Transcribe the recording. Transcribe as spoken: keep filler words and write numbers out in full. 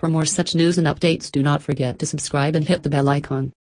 For more such news and updates, do not forget to subscribe and hit the bell icon.